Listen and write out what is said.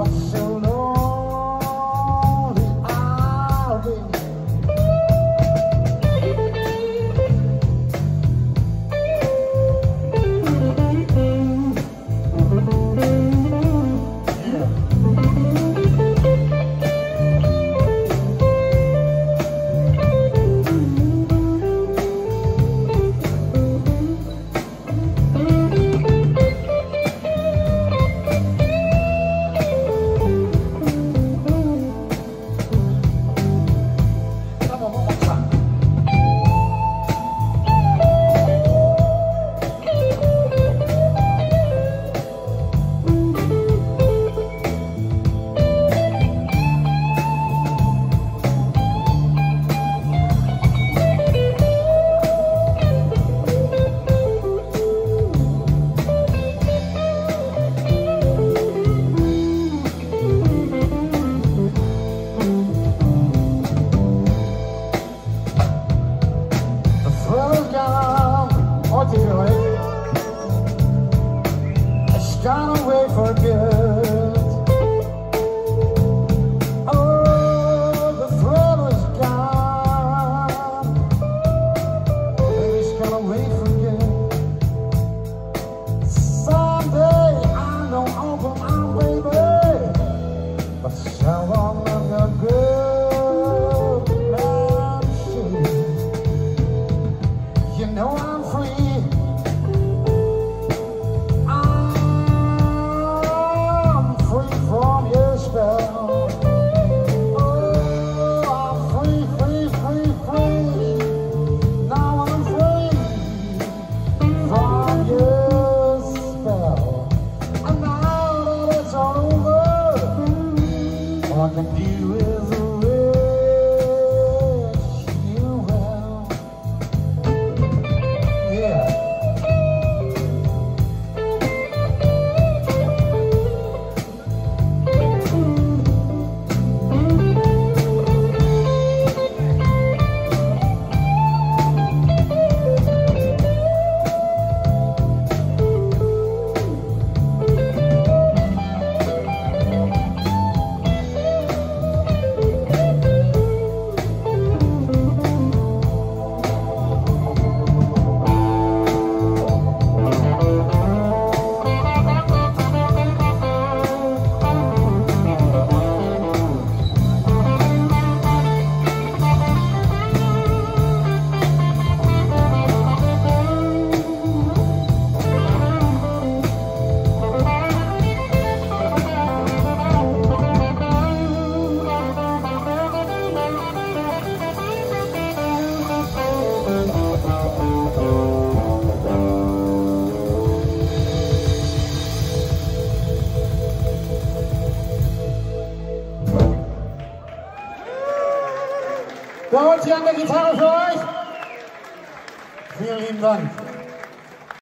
It's gone away for good. Oh, the thrill is gone. Baby, it's gone away for good. Someday I know I'll come out, baby, but so long ago, good man, you know I'm free. All I can do is wish you well. Yeah. Da holt sie an der Gitarre für euch. Vielen lieben Dank.